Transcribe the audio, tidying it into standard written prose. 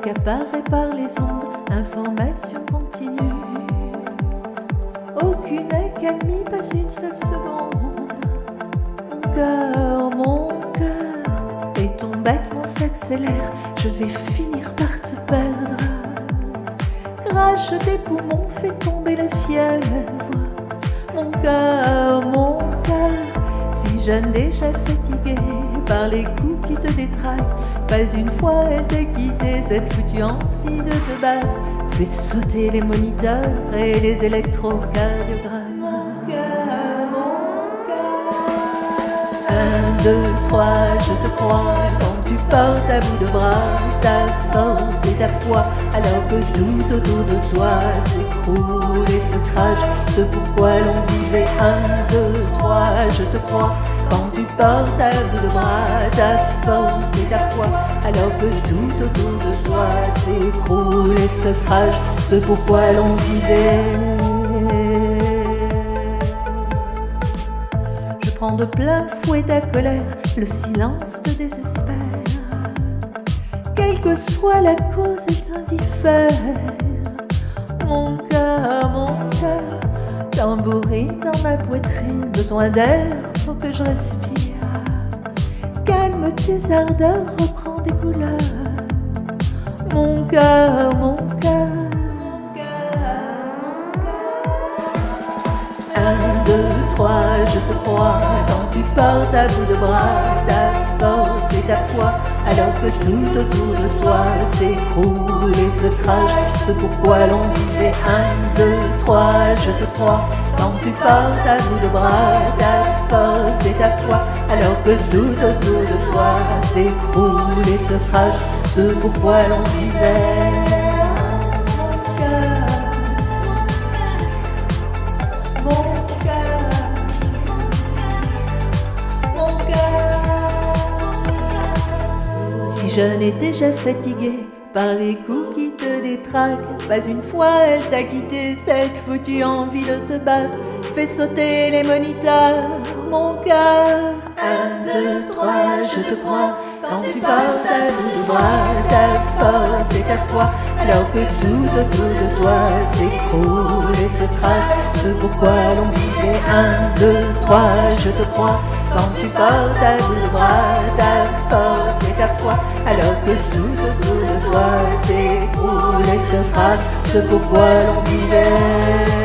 accaparé par les ondes, information continue. Aucune accalmie, pas une seule seconde. Mon cœur, et ton battement s'accélère, je vais finir par te perdre. Crache des poumons, fais tomber la fièvre. Mon cœur, si jeune déjà fatigué par les coups qui te détraquent, pas une fois elle t'a quitté cette foutue envie de te battre. Fais sauter les moniteurs et les électrocardiogrammes. Mon cœur. 1, 2, 3, je te crois quand tu portes à bout de bras ta force et ta foi, alors que tout autour de toi s'écroule et se crache. Ce pourquoi l'on vivait. 1, 2, 3, je te crois quand tu portes à bout de bras ta force et ta foi, alors que tout autour de toi s'écroule et se crache. Ce pourquoi l'on vivait. Je prends de plein fouet ta colère, le silence te désespère. Quelle que soit la cause est indiffère. Mon cœur, tambourine dans ma poitrine, besoin d'air, faut que je respire. Calme tes ardeurs, reprends des couleurs. Mon cœur. 1, 2, 3, je te crois quand tu portes à bout de bras ta force et ta foi, alors que tout autour de toi s'écroule et se crache. Ce pourquoi l'on vivait. 1, 2, 3, je te crois quand tu portes à bout de bras ta force et ta foi, alors que tout autour de toi s'écroule et se crache. Ce pourquoi l'on vivait. Si jeune et déjà fatiguée par les coups qui te détraquent, pas une fois elle t'a quitté cette foutue envie de te battre. Fais sauter les moniteurs, mon cœur. 1, 2, 3, je te crois quand tu portes à bout de bras ta force et ta foi, alors que tout autour de toi s'écroule et se crache. Ce pourquoi l'on vivait. 1, 2, 3, je te crois quand tu portes à bout de bras ta force et ta foi, alors que tout autour de toi s'écroule et se crache. Ce pourquoi l'on vivait.